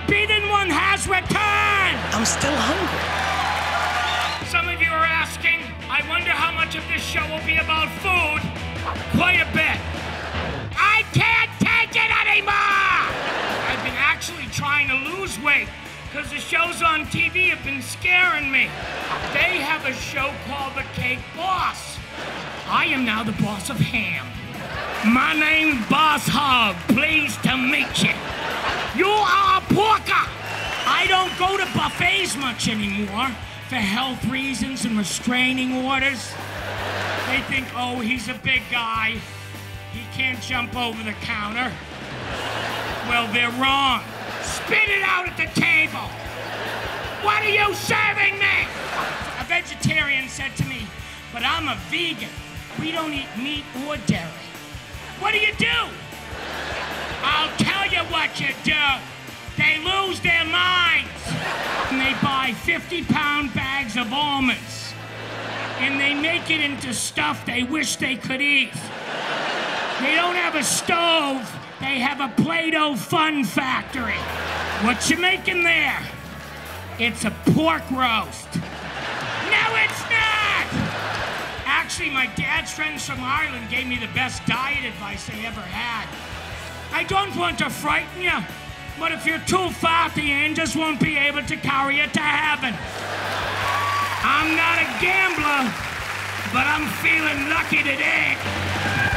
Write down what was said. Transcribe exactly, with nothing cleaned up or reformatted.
Forbidden One has returned! I'm still hungry. Some of you are asking, I wonder how much of this show will be about food. Quite a bit. I can't take it anymore! I've been actually trying to lose weight because the shows on T V have been scaring me. They have a show called The Cake Boss. I am now the boss of ham. My name's Boss Hog. Pleased to meet you. You are a porker. I don't go to buffets much anymore for health reasons and restraining orders. They think, oh, he's a big guy. He can't jump over the counter. Well, they're wrong. Spit it out at the table. What are you serving me? A vegetarian said to me, but I'm a vegan. We don't eat meat or dairy. What do you do? I'll tell you what you do. They lose their minds. And they buy fifty pound bags of almonds. And they make it into stuff they wish they could eat. They don't have a stove. They have a Play-Doh fun factory. What you making there? It's a pork roast. No, it's not! Actually, my dad's friends from Ireland gave me the best diet advice they ever had. I don't want to frighten you, but if you're too fat, the angels won't be able to carry you to heaven. I'm not a gambler, but I'm feeling lucky today.